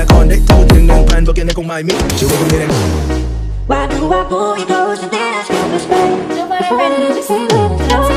ก่อนได้พูดถึง 1,000 พวกแกนั้นคงไม่มีชื่อว่าพวกนี้นะ Why do I pull you close and then I skip the space? You're my friend, you say